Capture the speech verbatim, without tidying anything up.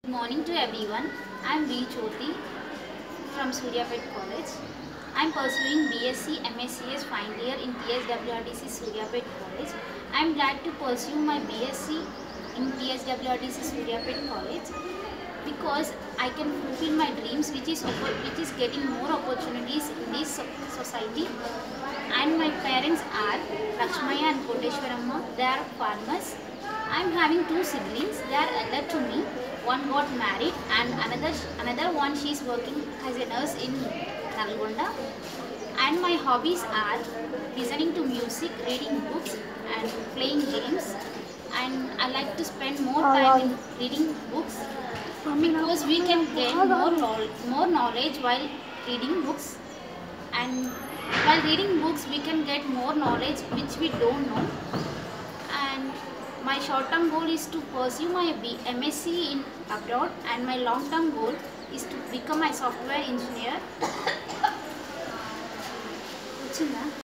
Good morning to everyone. I am V. Jyoti from Suryapet College. I am pursuing B S c M S c S final year in T S W R T C Suryapet College. I am glad to pursue my B S c in T S W R T C Suryapet College because I can fulfill my dreams, which is which is getting more opportunities in this society. And my parents are Lakshmaya and Koteshwaramma. They are farmers. I am having two siblings. They are elder to me. One got married and another another one she is working as a nurse in Nalgonda. And my hobbies are listening to music, reading books and playing games. And I like to spend more time in reading books because we can gain more, more knowledge while reading books. And while reading books we can get more knowledge which we don't know. And my short term goal is to pursue my M S c in abroad, and my long term goal is to become a software engineer.